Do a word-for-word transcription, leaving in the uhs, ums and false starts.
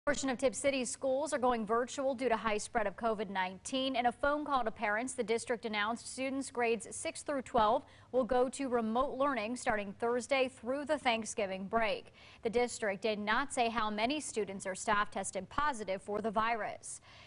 Portion of Tipp City schools are going virtual due to high spread of COVID nineteen. In a phone call to parents, the district announced students grades six through twelve will go to remote learning starting Thursday through the Thanksgiving break. The district did not say how many students or staff tested positive for the virus.